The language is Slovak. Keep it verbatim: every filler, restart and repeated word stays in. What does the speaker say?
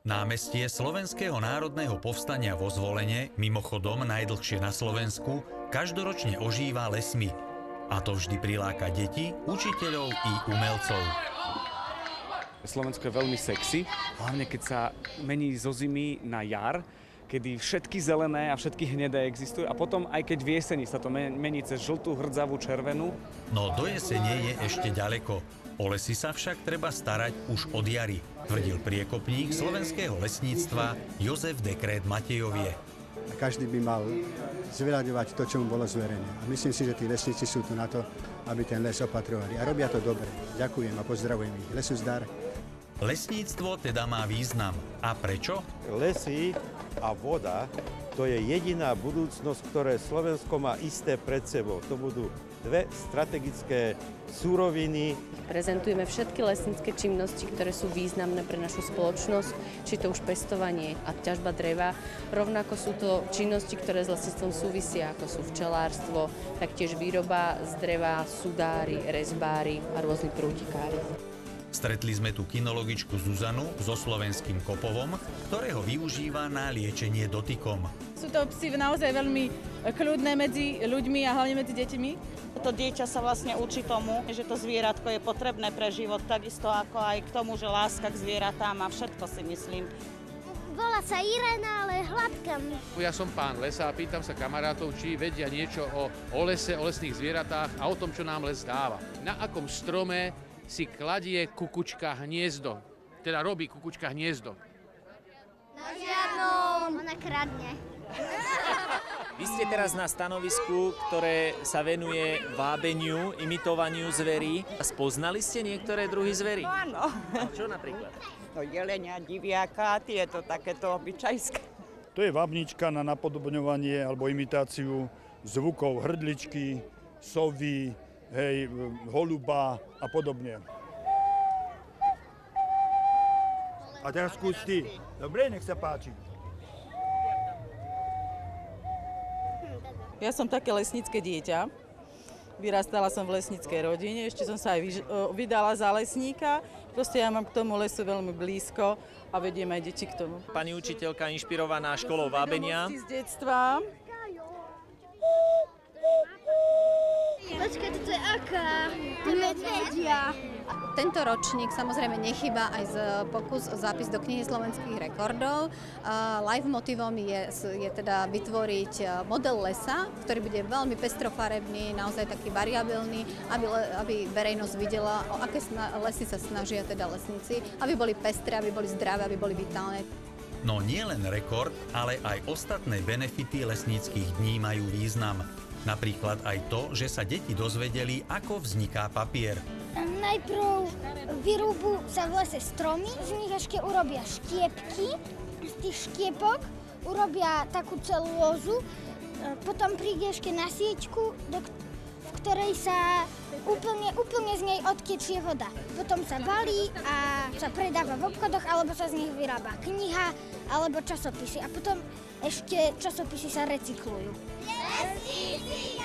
Námestie Slovenského národného povstania vo Zvolene, mimochodom najdlhšie na Slovensku, každoročne ožíva lesmi. A to vždy priláka deti, učiteľov i umelcov. Slovensko je veľmi sexy, hlavne keď sa mení zo zimy na jar, kedy všetky zelené a všetky hnedé existujú a potom aj keď v jeseni sa to mení cez žltú, hrdzavú, červenú. No do jesene je ešte ďaleko. O lesy sa však treba starať už od jary, tvrdil priekopník slovenského lesníctva Jozef Dekrét Matejovie. Každý by mal zveľaďovať to, čo mu bolo zverené. A myslím si, že tí lesníci sú tu na to, aby ten les opatrovali. A robia to dobre. Ďakujem a pozdravujem ich. Lesu zdar. Lesníctvo teda má význam. A prečo? Lesy a voda, to je jediná budúcnosť, ktoré Slovensko má isté pred sebou. To budú dve strategické súroviny. Prezentujeme všetky lesnícke činnosti, ktoré sú významné pre našu spoločnosť, či to už pestovanie a ťažba dreva. Rovnako sú to činnosti, ktoré s lesníctvom súvisia, ako sú včelárstvo, taktiež výroba z dreva, sudári, rezbári a rôzni prútikári. Stretli sme tu kinologičku Zuzanu so slovenským kopovom, ktorého využíva na liečenie dotykom. Sú to psy naozaj veľmi kľudné medzi ľuďmi a hlavne medzi deťmi. To dieťa sa vlastne učí tomu, že to zvieratko je potrebné pre život, takisto ako aj k tomu, že láska k zvieratám a všetko si myslím. Volá sa Irena, ale hladká mi. Ja som pán lesa a pýtam sa kamarátov, či vedia niečo o, o lese, o lesných zvieratách a o tom, čo nám les dáva. Na akom strome si kladie kukučka hniezdo, teda robí kukučka hniezdo? Na žiadnom. Ona kradne. Vy ste teraz na stanovisku, ktoré sa venuje vábeniu, imitovaniu zverí. Spoznali ste niektoré druhy zverí? No áno. A čo napríklad? No jelenia, diviaka, tieto takéto obyčajské. To je vábnička na napodobňovanie alebo imitáciu zvukov hrdličky, sovy, hej, holuba a podobne. A teraz skús ty. Dobre, nech sa páči. Ja som také lesnícke dieťa. Vyrastala som v lesníckej rodine, ešte som sa aj vydala za lesníka. Proste ja mám k tomu lesu veľmi blízko a vediem aj deti k tomu. Pani učiteľka inšpirovaná školou vábenia. Z detstva. Počkaj, toto je aká? To je medvedia. Tento ročník samozrejme nechýba aj z pokus o zápis do knihy slovenských rekordov. Live motivom je, je teda vytvoriť model lesa, ktorý bude veľmi pestrofarebný, naozaj taký variabilný, aby, aby verejnosť videla, o aké lesy sa snažia teda lesníci, aby boli pestré, aby boli zdravé, aby boli vitálne. No nie len rekord, ale aj ostatné benefity lesníckych dní majú význam. Napríklad aj to, že sa deti dozvedeli, ako vzniká papier. Najprv vyrúbu sa v lese stromy, z nich ešte urobia štiepky, z tých štiepok urobia takú celulózu, potom príde ešte na sieťku, do, v ktorej sa úplne, úplne z nej odtečie voda. Potom sa balí a sa predáva v obchodoch, alebo sa z nich vyrába kniha, alebo časopisy. A potom ešte časopisy sa recyklujú. Lesníci!